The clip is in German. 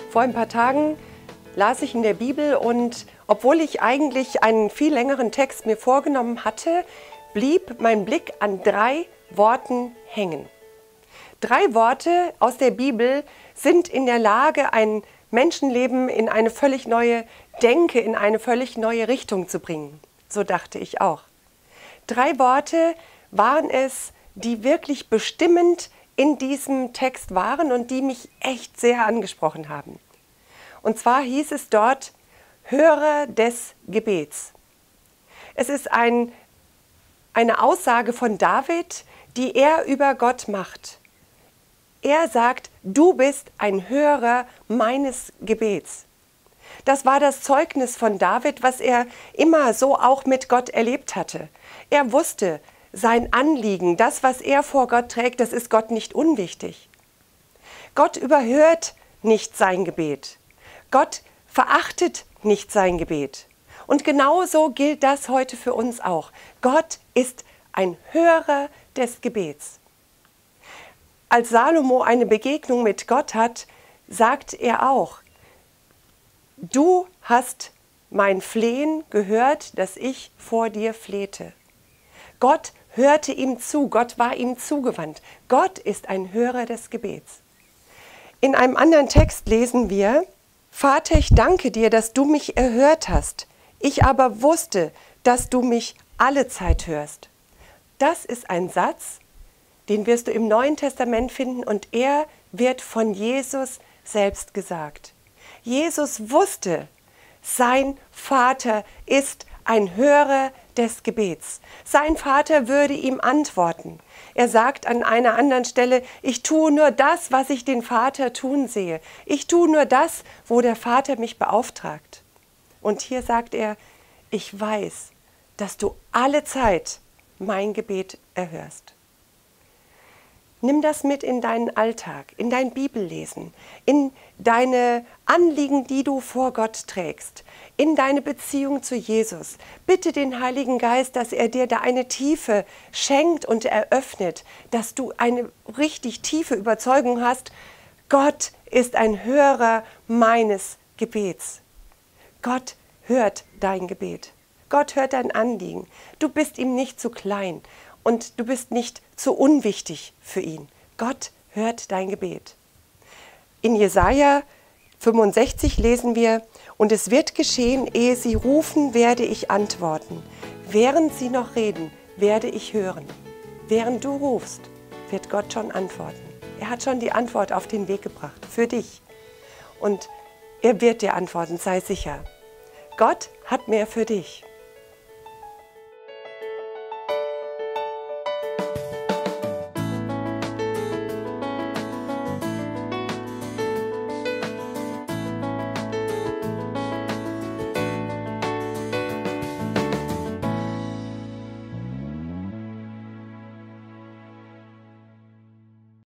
Vor ein paar Tagen las ich in der Bibel und obwohl ich eigentlich einen viel längeren Text mir vorgenommen hatte, blieb mein Blick an 3 Worten hängen. 3 Worte aus der Bibel sind in der Lage, ein Menschenleben in eine völlig neue Denke, in eine völlig neue Richtung zu bringen. So dachte ich auch. 3 Worte waren es, die wirklich bestimmend in diesem Text waren und die mich echt sehr angesprochen haben. Und zwar hieß es dort, Hörer des Gebets. Es ist eine Aussage von David, die er über Gott macht. Er sagt, du bist ein Hörer meines Gebets. Das war das Zeugnis von David, was er immer so auch mit Gott erlebt hatte. Er wusste, sein Anliegen, das, was er vor Gott trägt, das ist Gott nicht unwichtig. Gott überhört nicht sein Gebet. Gott verachtet nicht sein Gebet. Und genauso gilt das heute für uns auch. Gott ist ein Hörer des Gebets. Als Salomo eine Begegnung mit Gott hat, sagt er auch, du hast mein Flehen gehört, das ich vor dir flehte. Gott hörte ihm zu, Gott war ihm zugewandt. Gott ist ein Hörer des Gebets. In einem anderen Text lesen wir, Vater, ich danke dir, dass du mich erhört hast. Ich aber wusste, dass du mich alle Zeit hörst. Das ist ein Satz, den wirst du im Neuen Testament finden und er wird von Jesus selbst gesagt. Jesus wusste, sein Vater ist ein Hörer des Gebets. Sein Vater würde ihm antworten. Er sagt an einer anderen Stelle, ich tue nur das, was ich den Vater tun sehe. Ich tue nur das, wo der Vater mich beauftragt. Und hier sagt er, ich weiß, dass du alle Zeit mein Gebet erhörst. Nimm das mit in deinen Alltag, in dein Bibellesen, in deine Anliegen, die du vor Gott trägst, in deine Beziehung zu Jesus. Bitte den Heiligen Geist, dass er dir da eine Tiefe schenkt und eröffnet, dass du eine richtig tiefe Überzeugung hast, Gott ist ein Hörer meines Gebets. Gott hört dein Gebet. Gott hört dein Anliegen. Du bist ihm nicht zu klein. Und du bist nicht zu unwichtig für ihn. Gott hört dein Gebet. In Jesaja 65 lesen wir, und es wird geschehen, ehe sie rufen, werde ich antworten. Während sie noch reden, werde ich hören. Während du rufst, wird Gott schon antworten. Er hat schon die Antwort auf den Weg gebracht, für dich. Und er wird dir antworten, sei sicher. Gott hat mehr für dich.